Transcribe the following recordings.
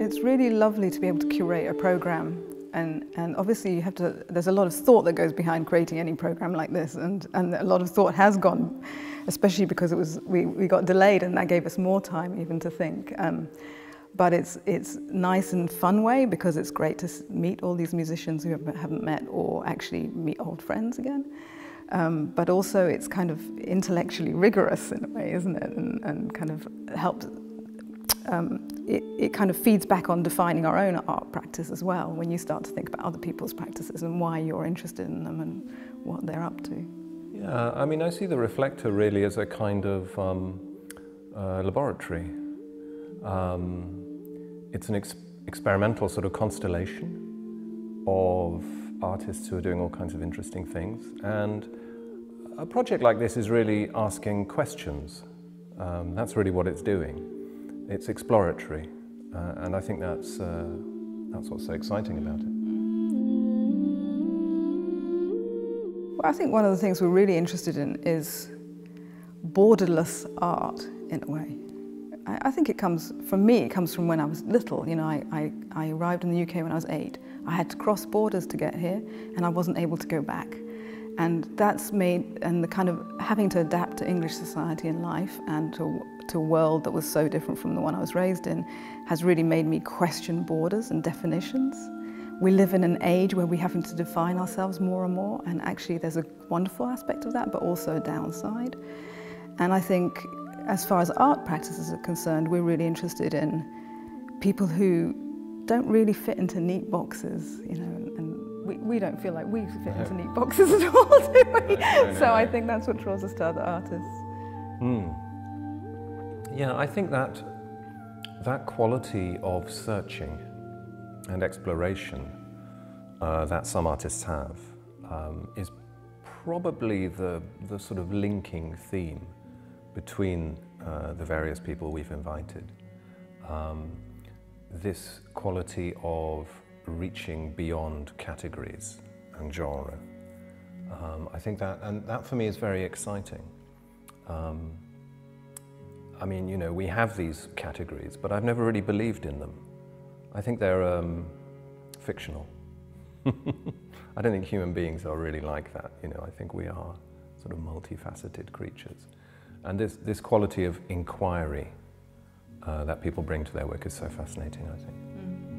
it's really lovely to be able to curate a program, and obviously you have to. There's a lot of thought that goes behind creating any program like this, and a lot of thought has gone, especially because we got delayed, and that gave us more time even to think. But it's nice and fun way, because it's great to meet all these musicians who haven't met, or actually meet old friends again. But also it's kind of intellectually rigorous in a way, isn't it? And kind of helps. It kind of feeds back on defining our own art practice as well, when you start to think about other people's practices and why you're interested in them and what they're up to. Yeah, I mean, I see the Reflector really as a kind of laboratory. It's an experimental sort of constellation of artists who are doing all kinds of interesting things. And a project like this is really asking questions. That's really what it's doing. It's exploratory, and I think that's what's so exciting about it. Well, I think one of the things we're really interested in is borderless art, in a way. I think it comes, for me, it comes from when I was little. You know, I arrived in the UK when I was 8. I had to cross borders to get here, and I wasn't able to go back. And that's made, and the kind of having to adapt to English society and life, and to a world that was so different from the one I was raised in, has really made me question borders and definitions. We live in an age where we're having to define ourselves more and more, and actually there's a wonderful aspect of that, but also a downside. And I think, as far as art practices are concerned, we're really interested in people who don't really fit into neat boxes, you know, and we don't feel like we fit into neat boxes at all, do we? So I think that's what draws us to other artists. Yeah, I think that quality of searching and exploration that some artists have is probably the sort of linking theme between the various people we've invited. This quality of reaching beyond categories and genre. I think that for me is very exciting. I mean, you know, we have these categories, but I've never really believed in them. I think they're fictional. I don't think human beings are really like that. You know, I think we are sort of multifaceted creatures. And this quality of inquiry that people bring to their work is so fascinating, I think.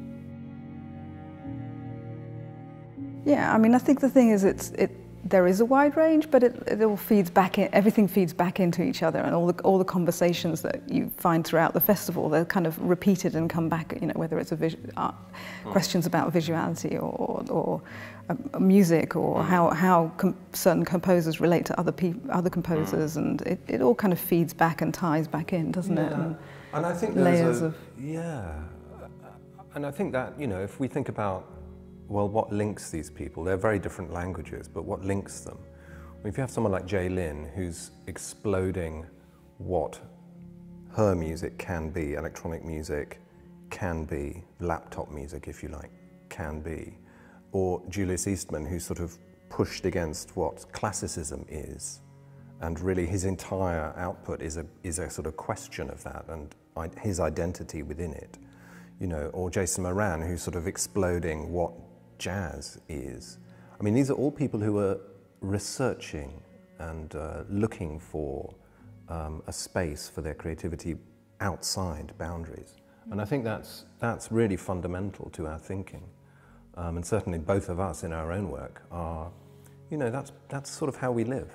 Yeah, I mean, I think the thing is, there is a wide range, but it all feeds back in. Everything feeds back into each other, and all the conversations that you find throughout the festival, they're kind of repeated and come back. You know, whether it's questions about visuality or music, or how certain composers relate to other composers, and it all kind of feeds back and ties back in, doesn't it? And I think layers of and I think that, you know, if we think about, well, what links these people? They're very different languages, but what links them? If you have someone like Jay Lin, who's exploding what her music can be, electronic music can be, laptop music, if you like, can be, or Julius Eastman, who's sort of pushed against what classicism is, and really his entire output is a sort of question of that and his identity within it, you know, or Jason Moran, who's sort of exploding what jazz is. I mean, these are all people who are researching and looking for a space for their creativity outside boundaries. And I think that's really fundamental to our thinking. And certainly both of us in our own work are, you know, that's sort of how we live.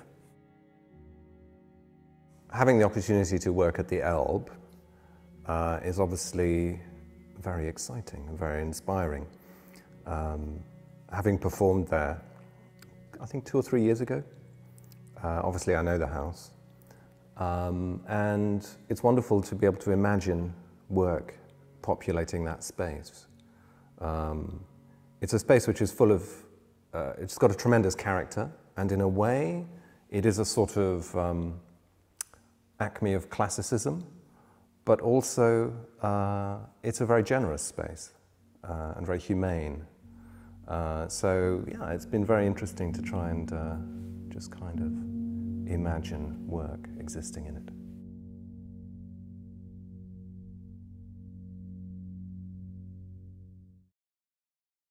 Having the opportunity to work at the Elb is obviously very exciting and very inspiring. Having performed there, I think 2 or 3 years ago, obviously I know the house, and it's wonderful to be able to imagine work populating that space. It's a space which is full of, it's got a tremendous character, and in a way it is a sort of acme of classicism, but also it's a very generous space and very humane. So yeah, it's been very interesting to try and just kind of imagine work existing in it.